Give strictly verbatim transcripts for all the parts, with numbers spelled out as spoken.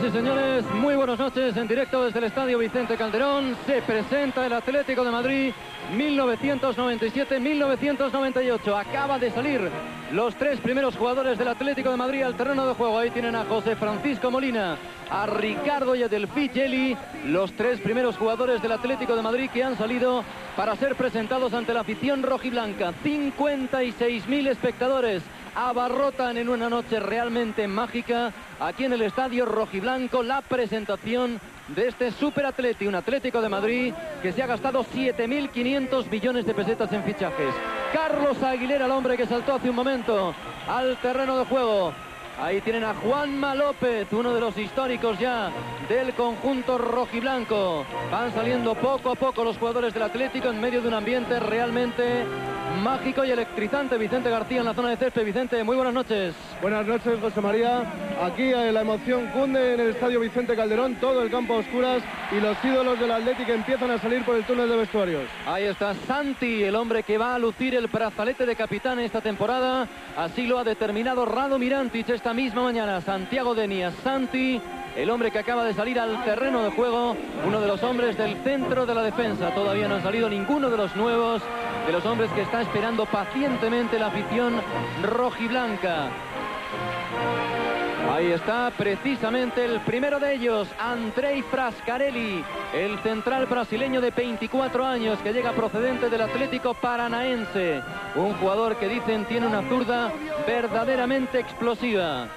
y señores, muy buenas noches. En directo desde el Estadio Vicente Calderón se presenta el Atlético de Madrid mil novecientos noventa y siete mil novecientos noventa y ocho. Acaba de salir los tres primeros jugadores del Atlético de Madrid al terreno de juego. Ahí tienen a José Francisco Molina, a Ricardo y a Delfí Geli, los tres primeros jugadores del Atlético de Madrid que han salido para ser presentados ante la afición rojiblanca. cincuenta y seis mil espectadores abarrotan en una noche realmente mágica aquí en el Estadio Rojiblanco la presentación de este superatleti, un Atlético de Madrid que se ha gastado siete mil quinientos millones de pesetas en fichajes. Carlos Aguilera, el hombre que saltó hace un momento al terreno de juego. Ahí tienen a Juanma López, uno de los históricos ya del conjunto rojiblanco. Van saliendo poco a poco los jugadores del Atlético en medio de un ambiente realmente mágico y electrizante. Vicente García en la zona de césped. Vicente, muy buenas noches. Buenas noches, José María. Aquí eh, la emoción cunde en el Estadio Vicente Calderón, todo el campo a oscuras y los ídolos del Atlético empiezan a salir por el túnel de vestuarios. Ahí está Santi, el hombre que va a lucir el brazalete de capitán esta temporada. Así lo ha determinado Rado Mirantic esta misma mañana. Santiago Denia, Santi, el hombre que acaba de salir al terreno de juego, uno de los hombres del centro de la defensa. Todavía no han salido ninguno de los nuevos, de los hombres que está esperando pacientemente la afición rojiblanca. Ahí está precisamente el primero de ellos, Andrei Frascarelli, el central brasileño de veinticuatro años que llega procedente del Atlético Paranaense. Un jugador que dicen tiene una zurda verdaderamente explosiva.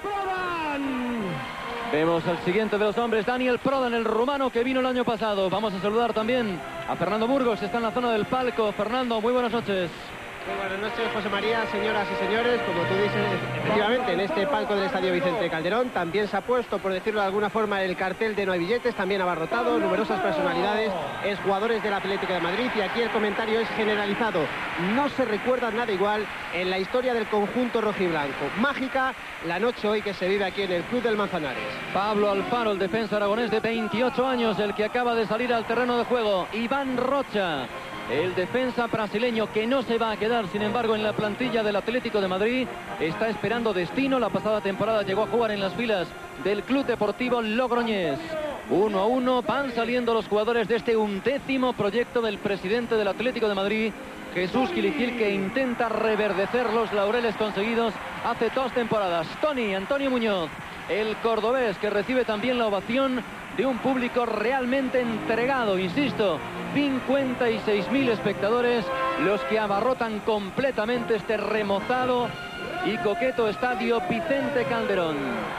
Vemos al siguiente de los hombres, Daniel Prodan, el rumano que vino el año pasado. Vamos a saludar también a Fernando Burgos, que está en la zona del palco. Fernando, muy buenas noches. Muy buenas noches, José María, señoras y señores. Como tú dices, efectivamente, en este palco del Estadio Vicente Calderón también se ha puesto, por decirlo de alguna forma, el cartel de no hay billetes, también abarrotado, numerosas personalidades, exjugadores del Atlético de Madrid, y aquí el comentario es generalizado. No se recuerda nada igual en la historia del conjunto rojiblanco. Mágica la noche hoy que se vive aquí en el Club del Manzanares. Pablo Alfaro, el defensa aragonés de veintiocho años, el que acaba de salir al terreno de juego. Iván Rocha, el defensa brasileño que no se va a quedar, sin embargo, en la plantilla del Atlético de Madrid. Está esperando destino. La pasada temporada llegó a jugar en las filas del Club Deportivo Logroñés. Uno a uno van saliendo los jugadores de este undécimo proyecto del presidente del Atlético de Madrid, Jesús Quilicil, que intenta reverdecer los laureles conseguidos hace dos temporadas. Tony, Antonio Muñoz, el cordobés, que recibe también la ovación de un público realmente entregado, insisto, cincuenta y seis mil espectadores los que abarrotan completamente este remozado y coqueto Estadio Vicente Calderón.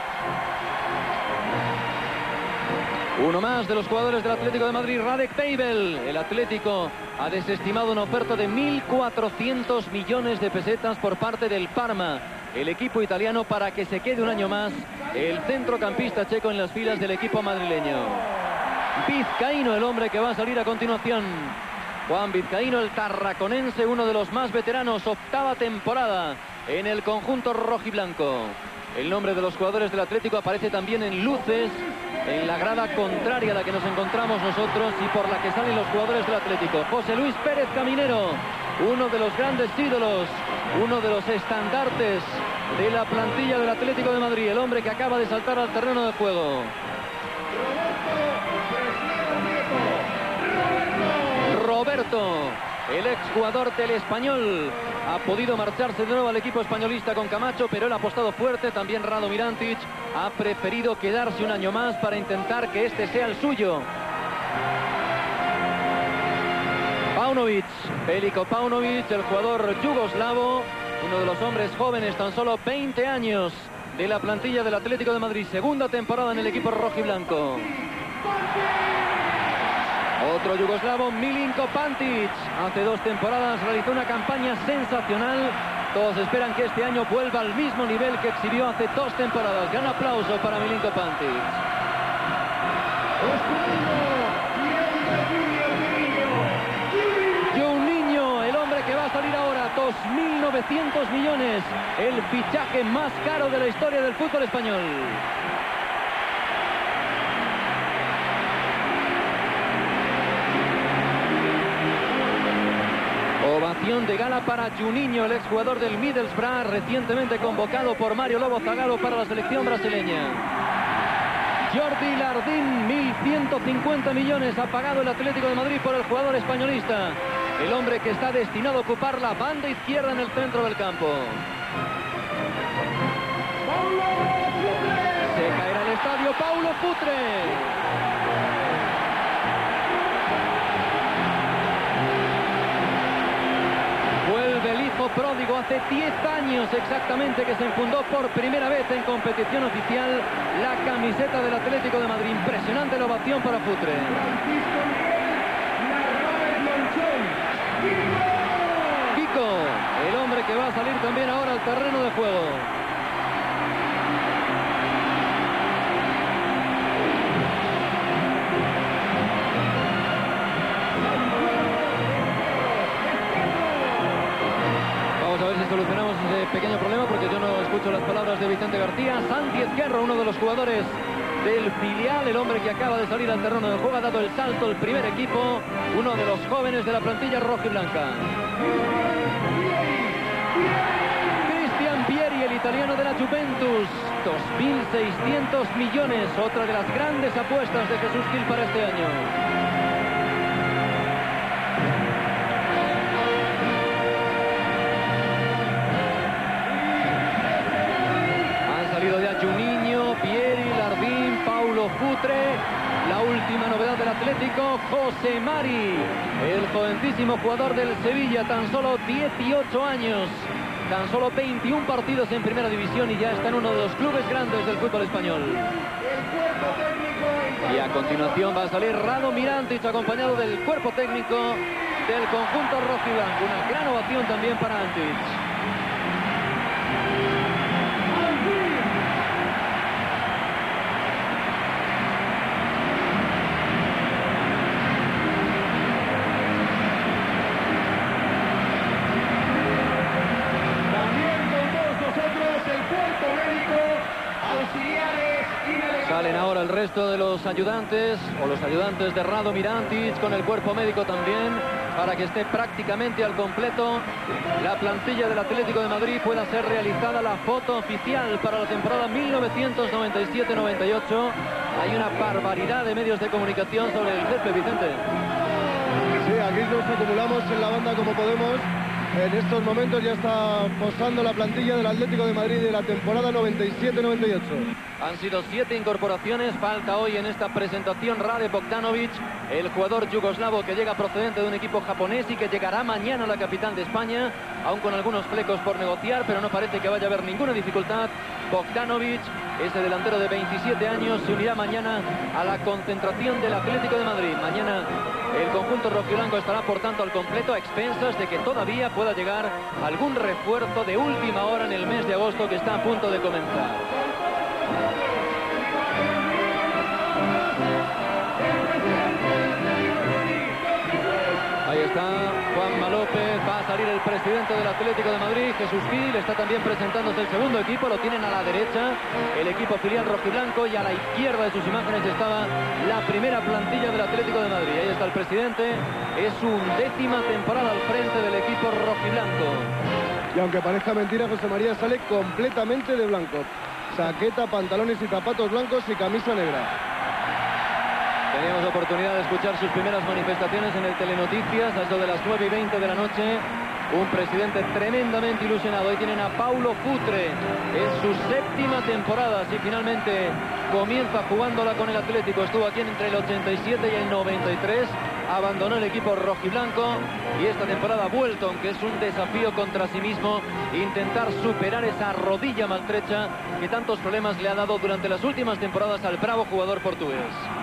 Uno más de los jugadores del Atlético de Madrid, Radek Teibel. El Atlético ha desestimado una oferta de mil cuatrocientos millones de pesetas por parte del Parma, el equipo italiano, para que se quede un año más el centrocampista checo en las filas del equipo madrileño. Vizcaíno, el hombre que va a salir a continuación. Juan Vizcaíno, el tarraconense, uno de los más veteranos, octava temporada en el conjunto rojiblanco. El nombre de los jugadores del Atlético aparece también en luces en la grada contraria a la que nos encontramos nosotros y por la que salen los jugadores del Atlético. José Luis Pérez Caminero, uno de los grandes ídolos, uno de los estandartes de la plantilla del Atlético de Madrid, el hombre que acaba de saltar al terreno de juego. Roberto, el exjugador del Español, ha podido marcharse de nuevo al equipo españolista con Camacho, pero él ha apostado fuerte. También Rado Mirantic ha preferido quedarse un año más para intentar que este sea el suyo. Paunovic, Veliko Paunovic, el jugador yugoslavo, uno de los hombres jóvenes, tan solo veinte años, de la plantilla del Atlético de Madrid, segunda temporada en el equipo rojiblanco. Otro yugoslavo, Milinko Pantic, hace dos temporadas realizó una campaña sensacional. Todos esperan que este año vuelva al mismo nivel que exhibió hace dos temporadas. Gran aplauso para Milinko Pantic. Juninho, el hombre que va a salir ahora, dos mil novecientos millones, el fichaje más caro de la historia del fútbol español. Ovación de gala para Juninho, el exjugador del Middlesbrough, recientemente convocado por Mario Lobo Zagallo para la selección brasileña. Jordi Lardín, mil ciento cincuenta millones ha pagado el Atlético de Madrid por el jugador españolista. El hombre que está destinado a ocupar la banda izquierda en el centro del campo. Se caerá el estadio Paulo Futre. Vuelve el hijo pródigo, hace diez años exactamente que se enfundó por primera vez en competición oficial la camiseta del Atlético de Madrid. Impresionante la ovación para Futre. Kiko, el hombre que va a salir también ahora al terreno de juego. A ver si solucionamos ese pequeño problema, porque yo no escucho las palabras de Vicente García. Santi Ezquerro, uno de los jugadores del filial, el hombre que acaba de salir al terreno de juego, ha dado el salto el primer equipo, uno de los jóvenes de la plantilla roja y blanca. Cristian Pieri, el italiano de la Juventus, dos mil seiscientos millones, otra de las grandes apuestas de Jesús Gil para este año. Ya Juninho, Pieri, Lardín, Paulo Futre. La última novedad del Atlético, José Mari, el jovencísimo jugador del Sevilla, tan solo dieciocho años, tan solo veintiún partidos en primera división y ya está en uno de los clubes grandes del fútbol español. Y a continuación va a salir Rado Mirantic, acompañado del cuerpo técnico del conjunto rojiblanco. Una gran ovación también para Antic. Salen ahora el resto de los ayudantes, o los ayudantes de Rado Mirantic, con el cuerpo médico también, para que esté prácticamente al completo la plantilla del Atlético de Madrid, pueda ser realizada la foto oficial para la temporada mil novecientos noventa y siete noventa y ocho. Hay una barbaridad de medios de comunicación sobre el césped, Vicente. Sí, aquí nos acumulamos en la banda como podemos. En estos momentos ya está posando la plantilla del Atlético de Madrid de la temporada noventa y siete noventa y ocho. Han sido siete incorporaciones. Falta hoy en esta presentación Rade Bogdanovic, el jugador yugoslavo que llega procedente de un equipo japonés y que llegará mañana a la capital de España, aún con algunos flecos por negociar, pero no parece que vaya a haber ninguna dificultad. Bogdanovic, ese delantero de veintisiete años, se unirá mañana a la concentración del Atlético de Madrid. Mañana el conjunto rojiblanco estará por tanto al completo, a expensas de que todavía pueda llegar algún refuerzo de última hora en el mes de agosto que está a punto de comenzar. Ahí está Juanma López, va a salir el presidente del Atlético de Madrid, Jesús Gil, está también presentándose el segundo equipo, lo tienen a la derecha, el equipo filial rojiblanco, y a la izquierda de sus imágenes estaba la primera plantilla del Atlético de Madrid. Ahí está el presidente, es su undécima temporada al frente del equipo rojiblanco. Y aunque parezca mentira, José María sale completamente de blanco. Chaqueta, pantalones y zapatos blancos y camisa negra. Teníamos oportunidad de escuchar sus primeras manifestaciones en el Telenoticias, a eso de las nueve y veinte de la noche. Un presidente tremendamente ilusionado. Ahí tienen a Paulo Futre. Es su séptima temporada. Así finalmente comienza jugándola con el Atlético. Estuvo aquí entre el ochenta y siete y el noventa y tres. Abandonó el equipo rojiblanco y esta temporada ha vuelto, aunque es un desafío contra sí mismo, intentar superar esa rodilla maltrecha que tantos problemas le ha dado durante las últimas temporadas al bravo jugador portugués.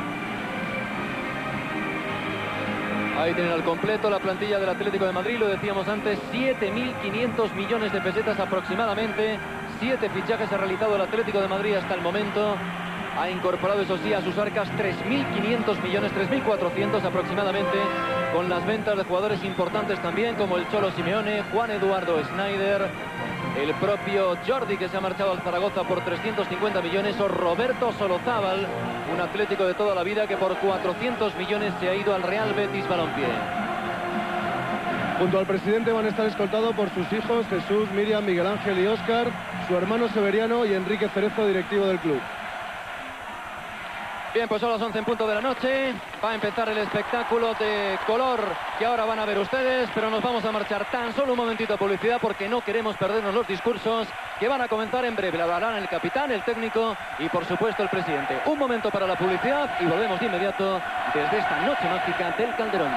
Ahí tienen al completo la plantilla del Atlético de Madrid, lo decíamos antes, siete mil quinientos millones de pesetas aproximadamente. Siete fichajes ha realizado el Atlético de Madrid hasta el momento. Ha incorporado, eso sí, a sus arcas tres mil quinientos millones, tres mil cuatrocientos aproximadamente, con las ventas de jugadores importantes también, como el Cholo Simeone, Juan Eduardo Schneider, el propio Jordi, que se ha marchado al Zaragoza por trescientos cincuenta millones, o Roberto Solozábal, un Atlético de toda la vida que por cuatrocientos millones se ha ido al Real Betis Balompié. Junto al presidente van a estar escoltados por sus hijos Jesús, Miriam, Miguel Ángel y Óscar, su hermano Severiano y Enrique Cerezo, directivo del club. Bien, pues son las once en punto de la noche. Va a empezar el espectáculo de color que ahora van a ver ustedes, pero nos vamos a marchar tan solo un momentito a publicidad porque no queremos perdernos los discursos que van a comenzar en breve. Hablarán el capitán, el técnico y por supuesto el presidente. Un momento para la publicidad y volvemos de inmediato desde esta noche mágica del Calderón.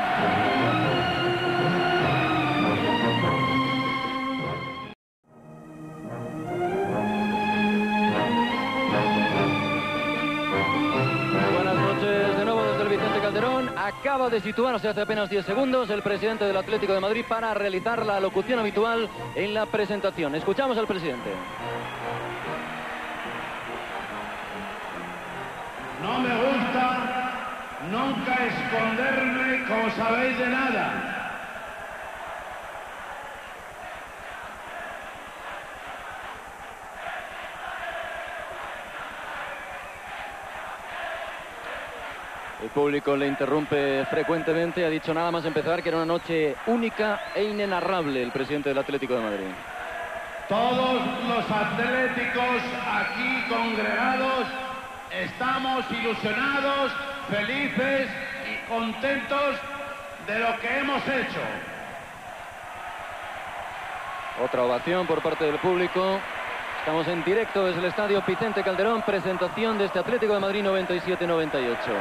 Acaba de situarse hace apenas diez segundos el presidente del Atlético de Madrid para realizar la locución habitual en la presentación. Escuchamos al presidente. No me gusta nunca esconderme, como sabéis, de nada. El público le interrumpe frecuentemente. Ha dicho nada más empezar que era una noche única e inenarrable el presidente del Atlético de Madrid. Todos los atléticos aquí congregados estamos ilusionados, felices y contentos de lo que hemos hecho. Otra ovación por parte del público. Estamos en directo desde el estadio Vicente Calderón, presentación de este Atlético de Madrid noventa y siete noventa y ocho.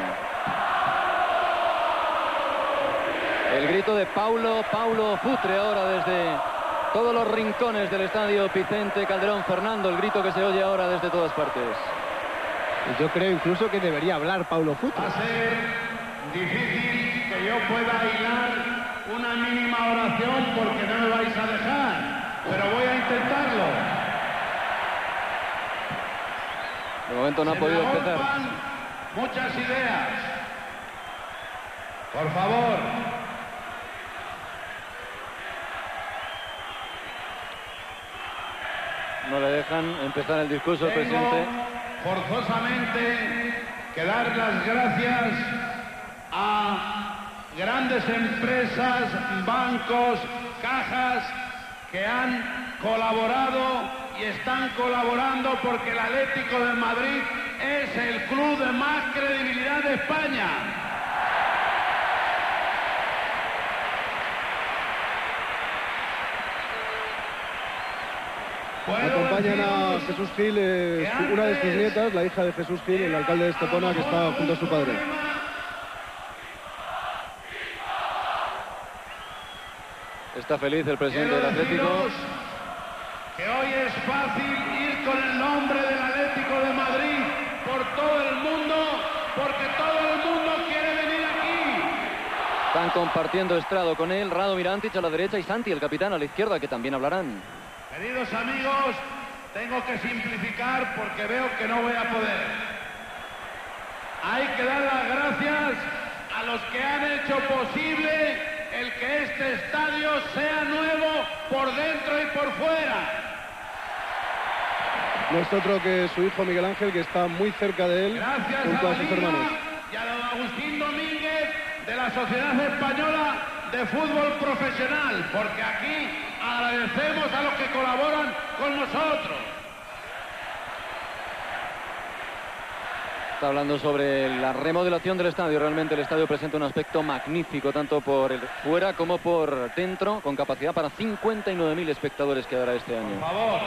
El grito de Paulo, Paulo Futre ahora desde todos los rincones del estadio Vicente Calderón. Fernando, el grito que se oye ahora desde todas partes. Yo creo incluso que debería hablar Paulo Futre. Va a ser difícil que yo pueda hilar una mínima oración porque no me vais a dejar, pero voy a intentarlo. De momento no ha Se podido me empezar. agolpan muchas ideas. Por favor. No le dejan empezar el discurso al Tengo presidente. forzosamente que dar las gracias a grandes empresas, bancos, cajas que han colaborado y están colaborando porque el Atlético de Madrid es el club de más credibilidad de España. Acompañan a Jesús Gil, eh, su- una de sus nietas, la hija de Jesús Gil, el alcalde de Estepona, que está junto a su padre. Está feliz el presidente Quiero del Atlético. deciros que hoy es fácil ir con el nombre del Atlético de Madrid por todo el mundo, porque todo el mundo quiere venir aquí. Están compartiendo estrado con él Rado Mirantich a la derecha y Santi, el capitán, a la izquierda, que también hablarán. Queridos amigos, tengo que simplificar porque veo que no voy a poder. Hay que dar las gracias a los que han hecho posible el que este estadio sea nuevo por dentro y por fuera. No es otro que su hijo Miguel Ángel, que está muy cerca de él, Gracias junto a a la sus Liga hermanos. y a don Agustín Domínguez de la Sociedad Española de Fútbol Profesional, porque aquí agradecemos a los que colaboran con nosotros. Está hablando sobre la remodelación del estadio. Realmente el estadio presenta un aspecto magnífico, tanto por el fuera como por dentro, con capacidad para cincuenta y nueve mil espectadores que dará este año. Por favor.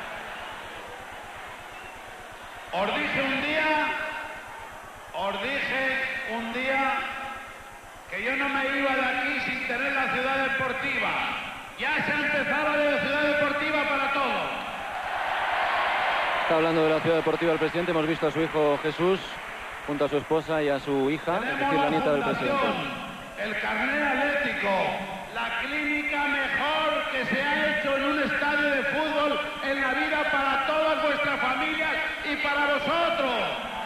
Os dije un día, os dije un día que yo no me iba de aquí sin tener la ciudad deportiva. Ya se ha empezado la ciudad deportiva para todos. Está hablando de la ciudad deportiva el presidente. Hemos visto a su hijo Jesús junto a su esposa y a su hija, es Tenemos decir, la la nieta del fundación, presidente. el carnet atlético, la clínica mejor que se ha hecho en un estadio de fútbol en la vida para todas vuestras familias y para vosotros.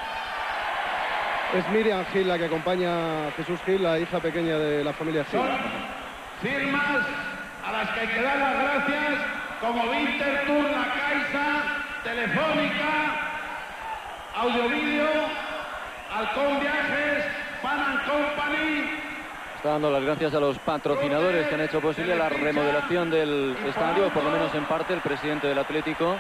Es Miriam Gil la que acompaña a Jesús Gil, la hija pequeña de la familia Gil. Son firmas a las que hay que dar las gracias, como Winterthur, La Caixa, Telefónica, Audiovídeo, Halcón Viajes, Pan and Company. Está dando las gracias a los patrocinadores que han hecho posible la remodelación del estadio, por lo menos en parte, el presidente del Atlético.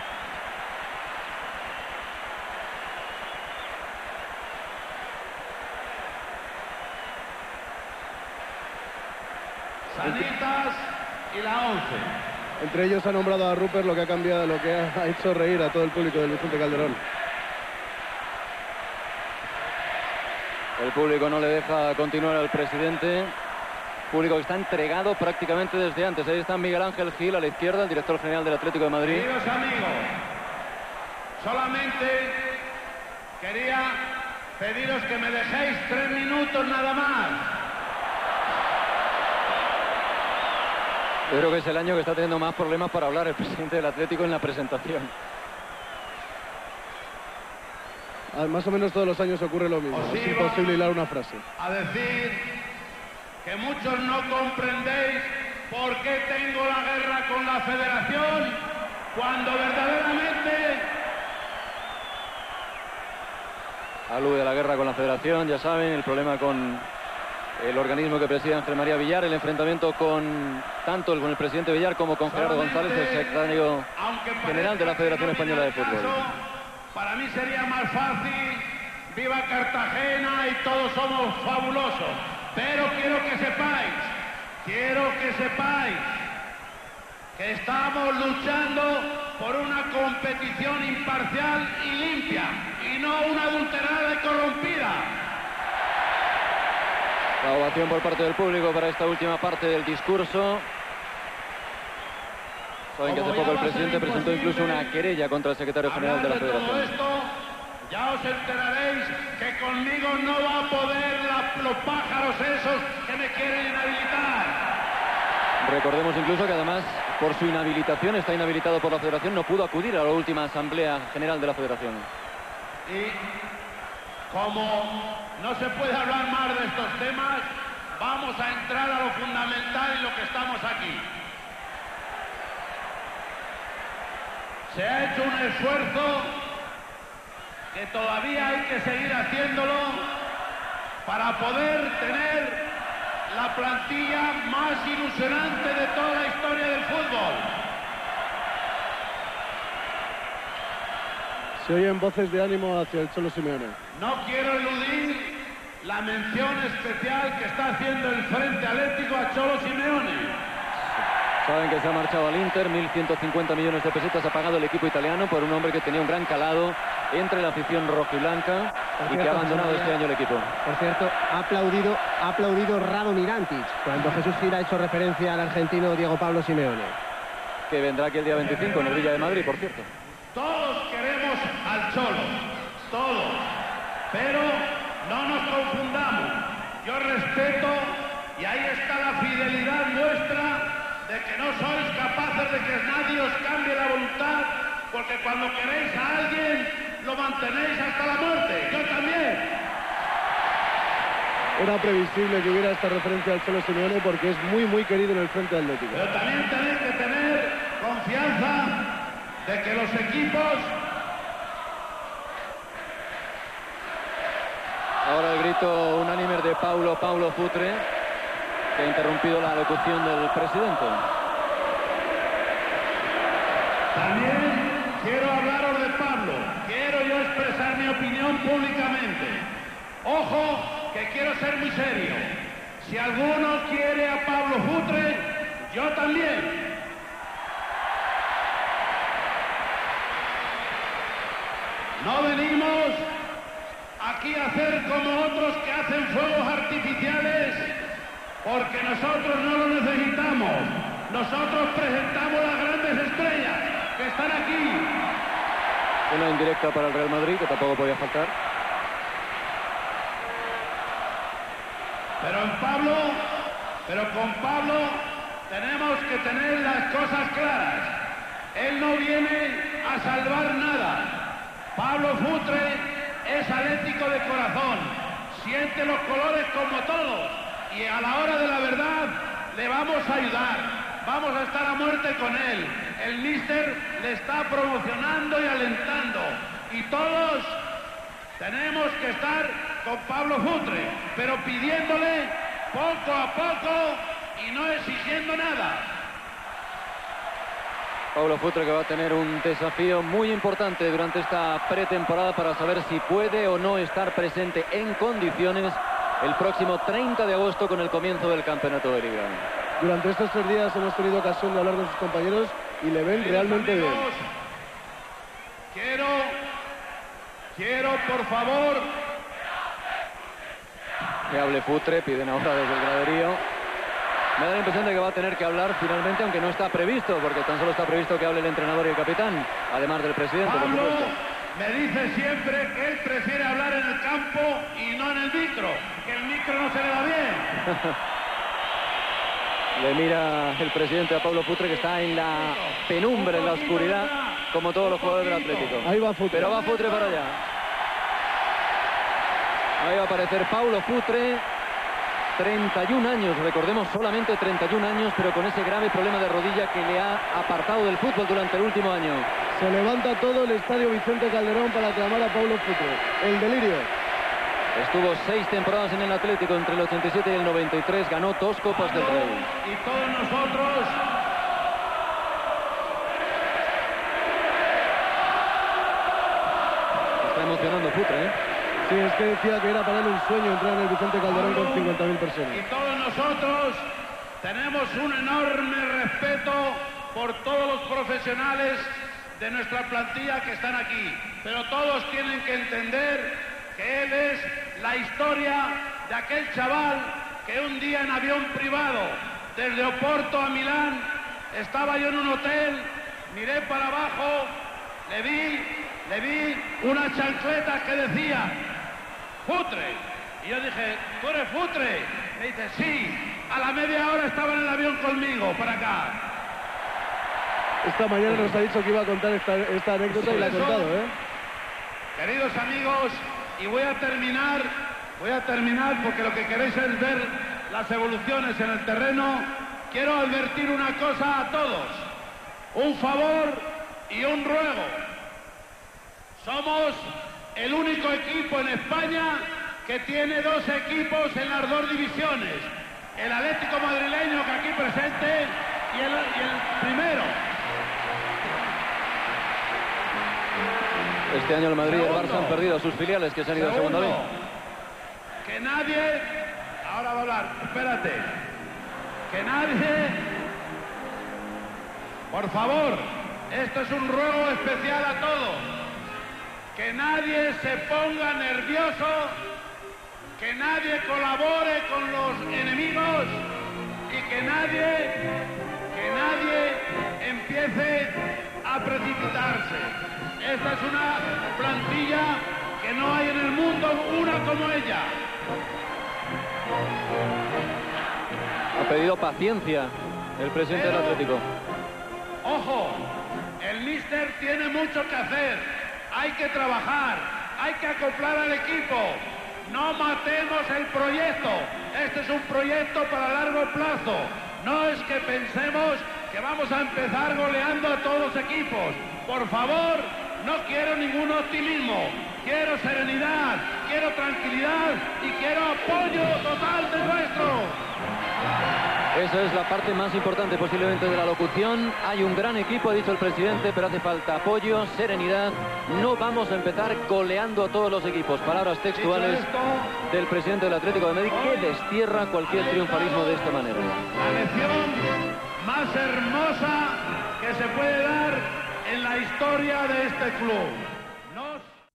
Vanitas y la once. Entre ellos ha nombrado a Rupert, lo que ha cambiado, lo que ha hecho reír a todo el público del Vicente Calderón. El público no le deja continuar al presidente. Público que está entregado prácticamente desde antes. Ahí está Miguel Ángel Gil a la izquierda, el director general del Atlético de Madrid. Queridos amigos, solamente quería pediros que me dejéis tres minutos nada más. Yo creo que es el año que está teniendo más problemas para hablar el presidente del Atlético en la presentación. Ah, más o menos todos los años ocurre lo mismo. Os Es iba imposible hilar una frase. A decir que muchos no comprendéis por qué tengo la guerra con la federación, cuando verdaderamente... Alude a la guerra con la federación, ya saben, el problema con el organismo que preside Ángel María Villar, el enfrentamiento con tanto el, con el presidente Villar como con Gerardo González, el secretario general de la Federación Española de Fútbol. Para mí sería más fácil, viva Cartagena y todos somos fabulosos. Pero quiero que sepáis, quiero que sepáis que estamos luchando por una competición imparcial y limpia, y no una adulterada y corrompida. La ovación por parte del público para esta última parte del discurso. Saben que hace poco el presidente presentó incluso una querella contra el secretario general de la Federación. Todo esto, ya os enteraréis que conmigo no va a poder la, los pájaros esos que me quieren inhabilitar. Recordemos incluso que además, por su inhabilitación, está inhabilitado por la Federación, no pudo acudir a la última Asamblea General de la Federación. Y como no se puede hablar más de estos temas, vamos a entrar a lo fundamental y lo que estamos aquí. Se ha hecho un esfuerzo que todavía hay que seguir haciéndolo para poder tener la plantilla más ilusionante de toda la historia del fútbol. Se oyen voces de ánimo hacia el Cholo Simeone. No quiero eludir la mención especial que está haciendo el Frente Atlético a Cholo Simeone. Saben que se ha marchado al Inter, mil ciento cincuenta millones de pesetas ha pagado el equipo italiano por un hombre que tenía un gran calado entre la afición rojiblanca y que ha abandonado este año el equipo. Por cierto, ha aplaudido, ha aplaudido Rado Mirantic cuando Jesús Gil ha hecho referencia al argentino Diego Pablo Simeone. Que vendrá aquí el día veinticinco en el Villa de Madrid, por cierto. Todos queremos al Cholo, todos, pero no nos confundamos. Yo respeto y ahí está la fidelidad nuestra de que no sois capaces de que nadie os cambie la voluntad, porque cuando queréis a alguien lo mantenéis hasta la muerte. Yo también. Era previsible que hubiera esta referencia al Cholo Simeone porque es muy muy querido en el Frente Atlético. Pero también tenéis que tener confianza de que los equipos... Ahora el grito unánime de Paulo Paulo Futre, que ha interrumpido la locución del presidente. También quiero hablaros de Pablo. Quiero yo expresar mi opinión públicamente. Ojo, que quiero ser muy serio. Si alguno quiere a Pablo Futre, yo también. No venimos aquí a hacer como otros que hacen fuegos artificiales, porque nosotros no lo necesitamos. Nosotros presentamos las grandes estrellas que están aquí. Una indirecta para el Real Madrid, que tampoco podía faltar. Pero en Pablo, pero con Pablo tenemos que tener las cosas claras. Él no viene a salvar nada. Pablo Futre es atlético de corazón, siente los colores como todos y a la hora de la verdad le vamos a ayudar, vamos a estar a muerte con él. El míster le está promocionando y alentando y todos tenemos que estar con Pablo Futre, pero pidiéndole poco a poco y no exigiendo nada. Paulo Futre, que va a tener un desafío muy importante durante esta pretemporada para saber si puede o no estar presente en condiciones el próximo treinta de agosto con el comienzo del campeonato de Liga. Durante estos tres días hemos tenido ocasión de hablar con sus compañeros y le ven realmente bien. Quiero, quiero por favor... Que hable Futre, piden ahora desde el graderío. Me da la impresión de que va a tener que hablar finalmente, aunque no está previsto, porque tan solo está previsto que hable el entrenador y el capitán, además del presidente, por Pablo supuesto. me dice siempre que él prefiere hablar en el campo y no en el micro, que el micro no se le da bien. Le mira el presidente a Pablo Futre, que está en la penumbra, en la oscuridad, como todos los jugadores del Atlético. Ahí va Futre. Pero va Futre para allá. Ahí va a aparecer Paulo Futre, treinta y un años, recordemos, solamente treinta y un años, pero con ese grave problema de rodilla que le ha apartado del fútbol durante el último año. Se levanta todo el estadio Vicente Calderón para aclamar a Paulo Futre. El delirio. Estuvo seis temporadas en el Atlético, entre el ochenta y siete y el noventa y tres, ganó dos Copas del Rey. Y todos nosotros... Está emocionando Futre, ¿eh? Sí, es que decía que era para él un sueño entrar en el Vicente Calderón con cincuenta mil personas. Y todos nosotros tenemos un enorme respeto por todos los profesionales de nuestra plantilla que están aquí. Pero todos tienen que entender que él es la historia de aquel chaval que un día en avión privado, desde Oporto a Milán, estaba yo en un hotel, miré para abajo, le vi, le vi unas chancletas que decía Futre. Y yo dije, ¿tú eres Futre? Me dice, sí. A la media hora estaba en el avión conmigo, para acá. Esta mañana nos ha dicho que iba a contar esta, esta anécdota y la ha contado, ¿eh? Queridos amigos, y voy a terminar, voy a terminar porque lo que queréis es ver las evoluciones en el terreno. Quiero advertir una cosa a todos. Un favor y un ruego. Somos el único equipo en España que tiene dos equipos en las dos divisiones. El Atlético madrileño, que aquí presente, y el, y el primero. Este año el Madrid y el Barça Segundo. han perdido a sus filiales, que se han ido a segunda vez. Que nadie... Ahora va a hablar, espérate. Que nadie... Por favor, esto es un ruego especial a todos. Que nadie se ponga nervioso, que nadie colabore con los enemigos y que nadie, que nadie empiece a precipitarse. Esta es una plantilla que no hay en el mundo una como ella. Ha pedido paciencia el presidente Pero, del Atlético. Ojo, el míster tiene mucho que hacer. Hay que trabajar, hay que acoplar al equipo. No matemos el proyecto. Este es un proyecto para largo plazo. No es que pensemos que vamos a empezar goleando a todos los equipos. Por favor, no quiero ningún optimismo. Quiero serenidad, quiero tranquilidad y quiero apoyo total de nuestro. Esa es la parte más importante posiblemente de la locución. Hay un gran equipo, ha dicho el presidente, pero hace falta apoyo, serenidad. No vamos a empezar goleando a todos los equipos. Palabras textuales del presidente del Atlético de Madrid, que destierra cualquier triunfalismo de esta manera. La lección más hermosa que se puede dar en la historia de este club.